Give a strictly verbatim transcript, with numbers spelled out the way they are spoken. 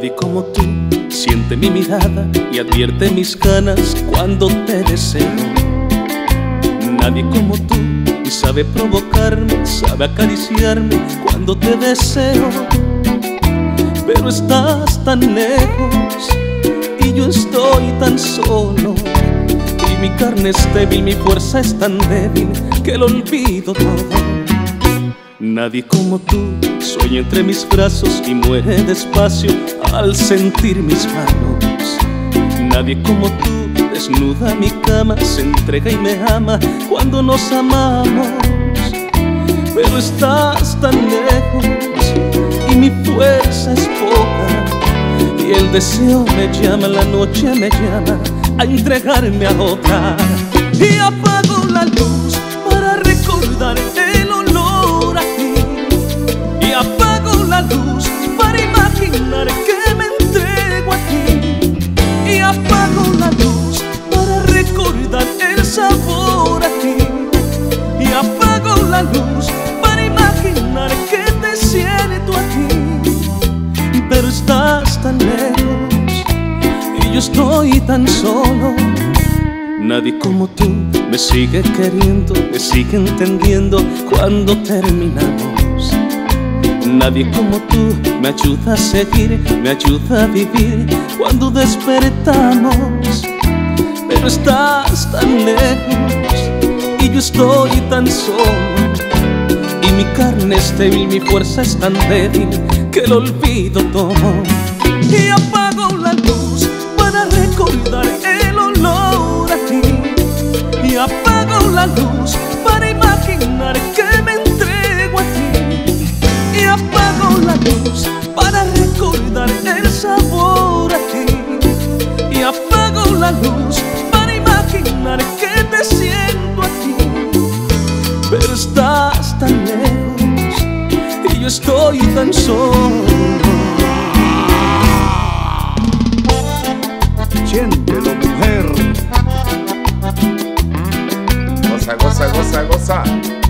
Nadie como tú siente mi mirada y advierte mis ganas cuando te deseo. Nadie como tú sabe provocarme, sabe acariciarme cuando te deseo. Pero estás tan lejos y yo estoy tan solo, y mi carne es débil, mi fuerza es tan débil que lo olvido todo. Nadie como tú sueña entre mis brazos y muere despacio al sentir mis manos. Nadie como tú desnuda mi cama, se entrega y me ama cuando nos amamos. Pero estás tan lejos y mi fuerza es poca, y el deseo me llama, la noche me llama a entregarme a otra. Y apago la luz para recordar el olor a ti, y apago la luz para imaginar que me entrego a ti, y apago la luz para recordar el sabor a ti, y apago la luz para imaginar que te siento a ti. Pero estás tan lejos y yo estoy tan solo. Nadie como tú me sigue queriendo, me sigue entendiendo cuando terminamos. Nadie como tú me ayuda a seguir, me ayuda a vivir cuando despertamos. Pero estás tan lejos y yo estoy tan solo, y mi carne es débil, mi fuerza es tan débil que lo olvido todo. Y apago la luz para recordar el olor a ti, y apago la luz para imaginar que me entrego a ti, y apago la luz para recordar el sabor a ti, y apago la luz para imaginar que te siento a ti. Pero estás tan lejos y yo estoy tan solo. Siéntelo, mujer. Goza, goza, goza, goza.